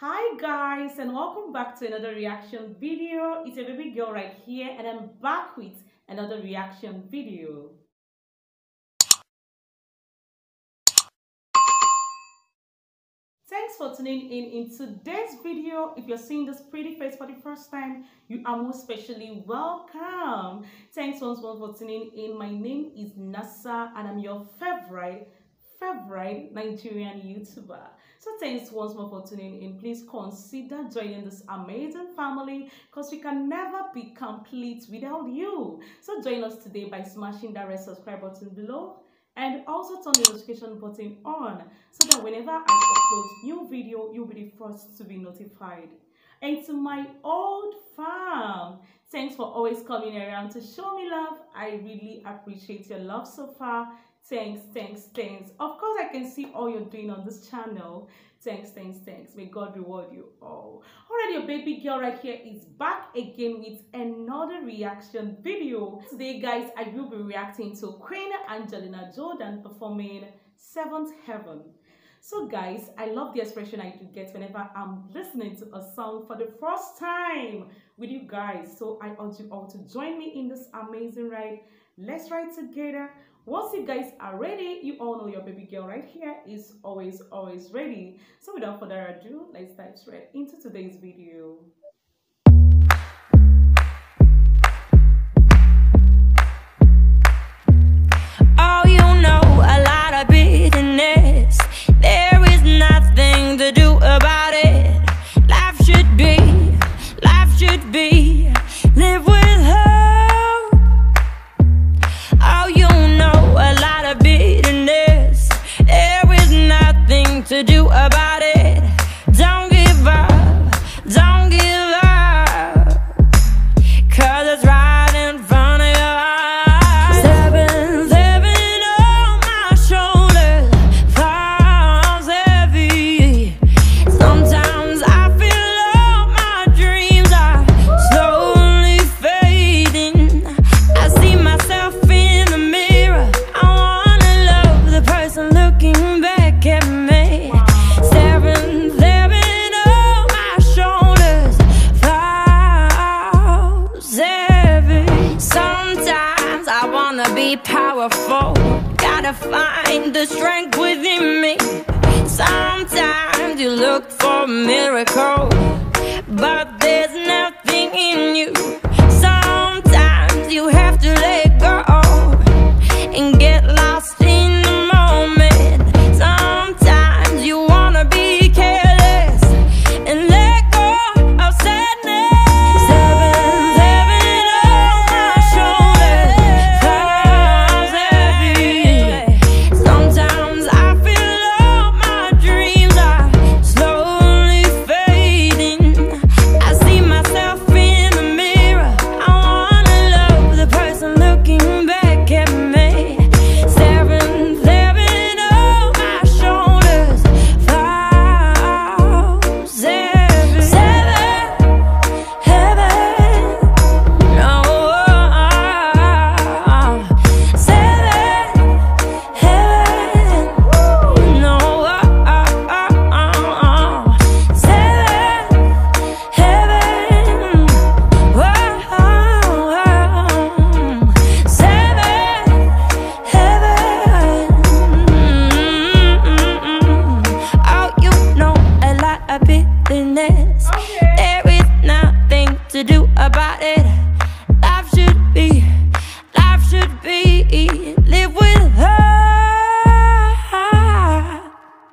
Hi guys, and welcome back to another reaction video. It's a baby girl right here, and I'm back with another reaction video. Thanks for tuning in today's video. If you're seeing this pretty face for the first time, you are most especially welcome. Thanks once more for tuning in. My name is Nasa, and I'm your favorite Nigerian YouTuber. So thanks once more for tuning in. Please consider joining this amazing family because we can never be complete without you. So join us today by smashing that red subscribe button below and also turn the notification button on so that whenever I upload new video, you'll be the first to be notified. And to my old fam, thanks for always coming around to show me love. I really appreciate your love so far. Thanks. Of course, I can see all you're doing on this channel. Thanks. May God reward you all. Alright, your baby girl right here is back again with another reaction video. Today, guys, I will be reacting to Queen Angelina Jordan performing Seventh Heaven. So guys, I love the expression I do get whenever I'm listening to a song for the first time with you guys. So I urge you all to join me in this amazing ride. Let's ride together. Once you guys are ready, you all know your baby girl right here is always ready. So without further ado, let's dive straight into today's video. Oh, you know, a lot of bitterness. There is nothing to do about it. Life should be, live with hope. Oh, you know, a lot of bitterness. There is nothing to do about it. Don't give up, don't give up, 'cause it's right in front of your eyes. Seven on my shoulders falls heavy. Sometimes I feel all my dreams are slowly fading. I see myself in the mirror. I wanna love the person looking back at me. Seven on my shoulders falls heavy. Sometimes I wanna be powerful, gotta find the strength within me. Sometimes you look for a miracle, but there's nothing in you. Sometimes you have to let go and get lost in the moment. Sometimes you wanna be careless and let go of sadness. Seven on my shoulders falls heavy. Sometimes I feel all my dreams are slowly fading. I see myself in the mirror. I wanna love the person looking back at me. Seven on my shoulders falls heavy. Heaven, no. Heaven, no. Oh, you know, a lot of bitterness. There is nothing to do about it. Life should be, live with her.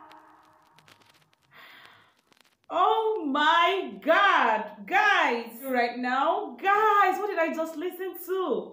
Oh my God, guys, right now, guys, what did I just listen to?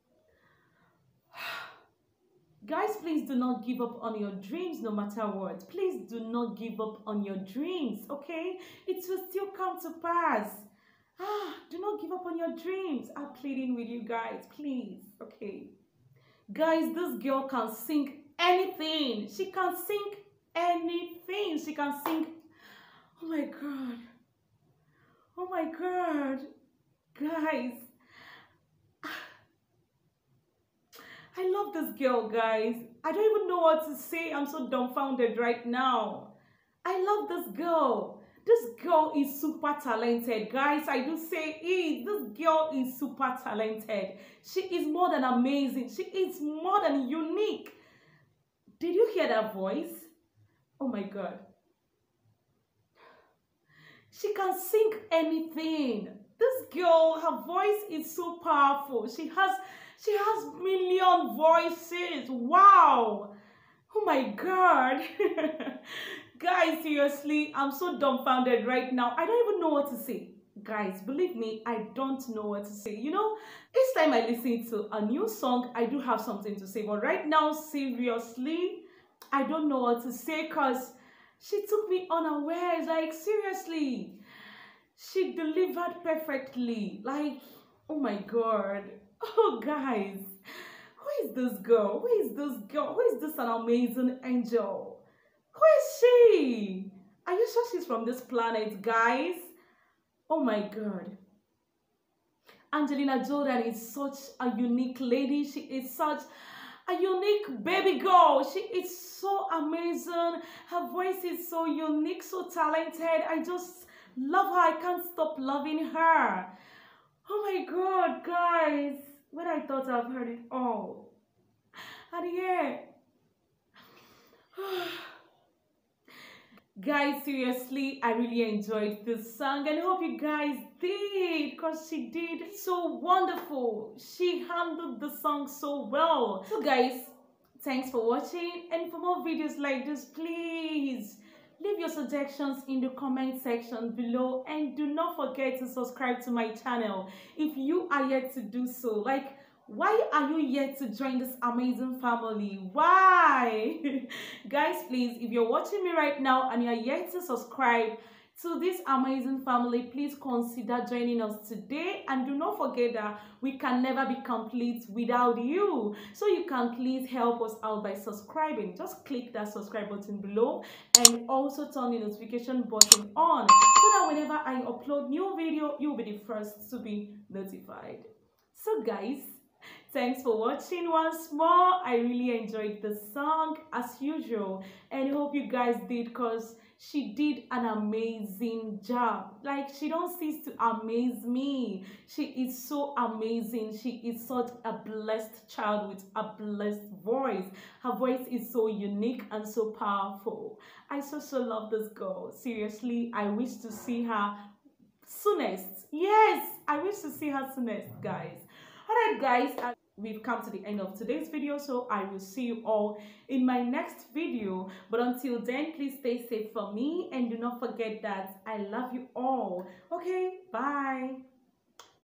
Guys, please do not give up on your dreams no matter what. Please do not give up on your dreams, okay? It will still come to pass. Do not give up on your dreams. I'm pleading with you guys, please, okay? Guys, this girl can sing anything. She can sing anything. She can sing. Oh my God. Oh my God. Guys. I love this girl, guys. I don't even know what to say. I'm so dumbfounded right now. I love this girl. This girl is super talented, guys. I do say it. This girl is super talented. She is more than amazing. She is more than unique. Did you hear that voice? Oh my God. She can sing anything. This girl, her voice is so powerful. She has million voices. Wow. Oh my God. Guys, seriously, I'm so dumbfounded right now. I don't even know what to say. Guys, believe me, I don't know what to say. You know, each time I listen to a new song, I do have something to say. But right now, seriously, I don't know what to say because she took me unawares. Like, seriously, she delivered perfectly. Like, oh my God. Oh, guys, who is this girl? Who is this girl? Who is this an amazing angel? Who is she? Are you sure she's from this planet, guys? Oh my God. Angelina Jordan is such a unique lady. She is such a unique baby girl. She is so amazing. Her voice is so unique, so talented. I just love her. I can't stop loving her. Oh my God, guys. When I thought I've heard it all. And yeah. Guys, seriously, I really enjoyed this song and I hope you guys did because she did so wonderful. She handled the song so well. So guys, thanks for watching, and for more videos like this, please leave your suggestions in the comment section below, and do not forget to subscribe to my channel if you are yet to do so. Like, why are you yet to join this amazing family? Why? Guys, please, if you're watching me right now and you're yet to subscribe to this amazing family, please consider joining us today, and do not forget that we can never be complete without you. So you can please help us out by subscribing. Just click that subscribe button below and also turn the notification button on so that whenever I upload new video, you'll be the first to be notified. So guys, thanks for watching once more. I really enjoyed the song as usual, and I hope you guys did because she did an amazing job. Like, she don't cease to amaze me. She is so amazing. She is such a blessed child with a blessed voice. Her voice is so unique and so powerful. I so love this girl. Seriously, I wish to see her soonest. Yes, I wish to see her soonest, guys. Alright guys, we've come to the end of today's video, so I will see you all in my next video. But until then, please stay safe for me, and do not forget that I love you all. Okay, bye.